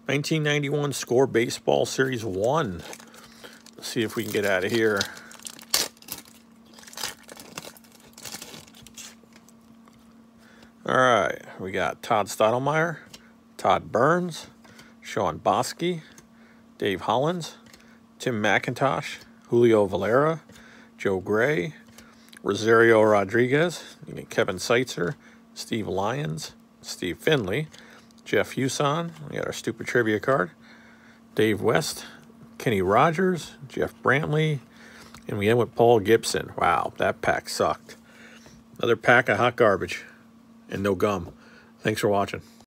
1991 Score Baseball Series 1. Let's see if we can get out of here. All right, we got Todd Stottlemyre, Todd Burns, Sean Bosky, Dave Hollins, Tim McIntosh, Julio Valera, Joe Gray, Rosario Rodriguez, Kevin Seitzer, Steve Lyons, Steve Finley, Jeff Huson, we got our stupid trivia card, Dave West, Kenny Rogers, Jeff Brantley, and we end with Paul Gibson. Wow, that pack sucked. Another pack of hot garbage and no gum. Thanks for watching.